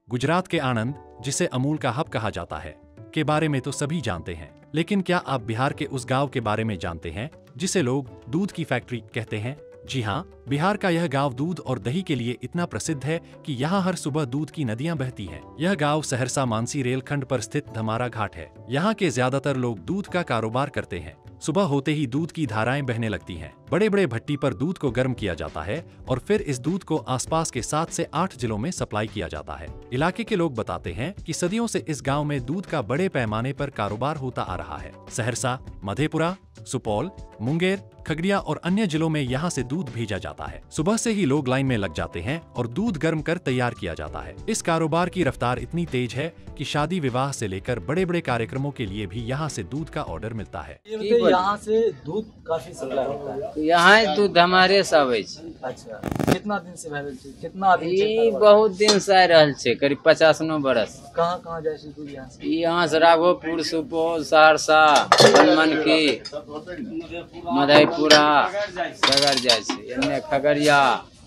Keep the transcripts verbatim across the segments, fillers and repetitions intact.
गुजरात के आणंद, जिसे अमूल का हब कहा जाता है, के बारे में तो सभी जानते हैं, लेकिन क्या आप बिहार के उस गांव के बारे में जानते हैं जिसे लोग दूध की फैक्ट्री कहते हैं? जी हाँ, बिहार का यह गांव दूध और दही के लिए इतना प्रसिद्ध है कि यहाँ हर सुबह दूध की नदियां बहती हैं। यह गांव सहरसा मानसी रेलखंड पर स्थित धमारा घाट है। यहाँ के ज्यादातर लोग दूध का कारोबार करते हैं। सुबह होते ही दूध की धाराएं बहने लगती हैं। बड़े बड़े भट्टी पर दूध को गर्म किया जाता है और फिर इस दूध को आसपास के सात से आठ जिलों में सप्लाई किया जाता है। इलाके के लोग बताते हैं कि सदियों से इस गांव में दूध का बड़े पैमाने पर कारोबार होता आ रहा है। सहरसा, मधेपुरा, सुपौल, मुंगेर, खगड़िया और अन्य जिलों में यहाँ से दूध भेजा जाता है। सुबह से ही लोग लाइन में लग जाते हैं और दूध गर्म कर तैयार किया जाता है। इस कारोबार की रफ्तार इतनी तेज है कि शादी विवाह से लेकर बड़े बड़े कार्यक्रमों के लिए भी यहाँ से दूध का ऑर्डर मिलता है। यहाँ से दूध काफी सप्लाई होता है। यहाँ दूध हमारे से आवे छै। अच्छा, कितना दिन से भरल छै? कितना दिन से? ई बहुत दिन से आ रहल छै, करीब पचास नौ बरस। कहाँ कहाँ जाए छै दूध यहाँ से? यहाँ से राघोपुर, सुपौल, सहरसा, बनमनखी, मधेपुरा, सगर जाए छै। एने खगड़िया,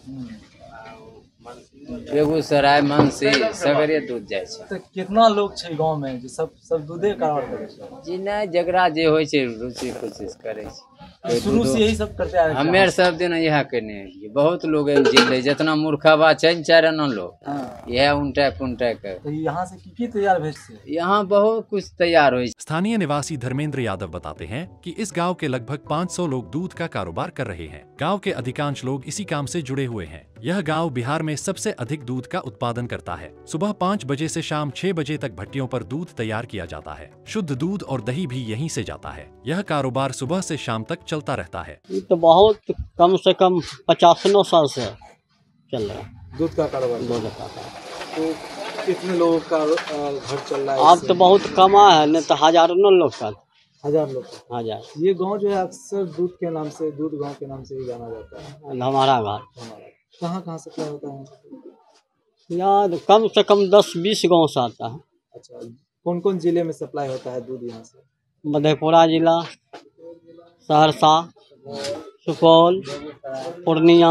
बेगूसराय, मानसी, सगरे दूध जाए छै। तो कितना लोग छै गांव में जो सब सब दूधे कारोबार करे छै? जी नहीं, जकरा जे होइ छै रुचि कोशिश करे छै। शुरू से यही सब करते आ रहे हैं? हमें सब दिन यह करने हैं। बहुत लोग जिले जितना मूर्खबा छै चार आना लोग हाँ। यह उनटा पुनटा कर। तो यहाँ से की की तैयार भेज से? यहाँ बहुत कुछ तैयार हो। स्थानीय निवासी धर्मेंद्र यादव बताते हैं कि इस गांव के लगभग पाँच सौ लोग दूध का कारोबार कर रहे हैं। गांव के अधिकांश लोग इसी काम से जुड़े हुए हैं। यह गांव बिहार में सबसे अधिक दूध का उत्पादन करता है। सुबह पाँच बजे से शाम छह बजे तक भट्टियों पर दूध तैयार किया जाता है। शुद्ध दूध और दही भी यहीं से जाता है। यह कारोबार सुबह से शाम तक चलता रहता है। ये तो बहुत कम से कम पचास नौ साल से चल रहा है दूध का कारोबार। दूध का। तो कितने लोगों का अ, घर चल रहा है? अब इससे? तो बहुत कमा है, नहीं तो हजारों लोग का। हजार लोग का। हजार। ये गांव जो है अक्सर दूध के नाम से, दूध गांव के नाम से ही जाना जाता है। हमारा घर हमारा कहाँ कहाँ सप्लाई होता है? यार कम से कम दस बीस गांव से आता है। अच्छा, कौन कौन जिले में सप्लाई होता है दूध यहाँ से? मधेपुरा जिला, सहरसा, सुपौल, पूर्णिया,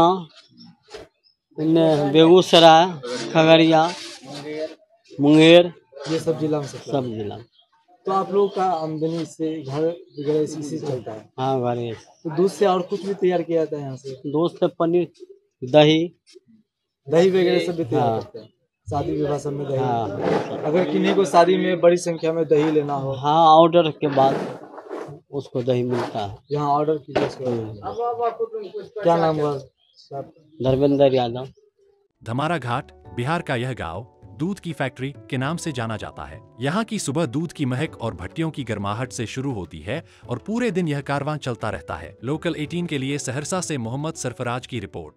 इन्ने बेगूसराय, खगड़िया, मुंगेर, ये सब जिला में सप्लाई। सब जिला। तो आप लोगों का आमदनी से घर वगैरह इसी से चलता है? हाँ घर। तो दूध से और कुछ भी तैयार किया जाता है यहाँ से? दूध से पनीर, दही, दही वगैरह सब भी तैयार हाँ। करते हैं? शादी विवाह सब में दही? हाँ। अगर किन्हीं को शादी में बड़ी संख्या में दही लेना हो? हाँ, ऑर्डर के बाद उसको दही मिलता है। यहाँ ऑर्डर कीजिए उसको। क्या नाम हुआ? धर्मेंद्र यादव। धमारा घाट, बिहार का यह गांव दूध की फैक्ट्री के नाम से जाना जाता है। यहाँ की सुबह दूध की महक और भट्टियों की गर्माहट से शुरू होती है और पूरे दिन यह कारवां चलता रहता है। लोकल अठारह के लिए सहरसा से मोहम्मद सरफराज की रिपोर्ट।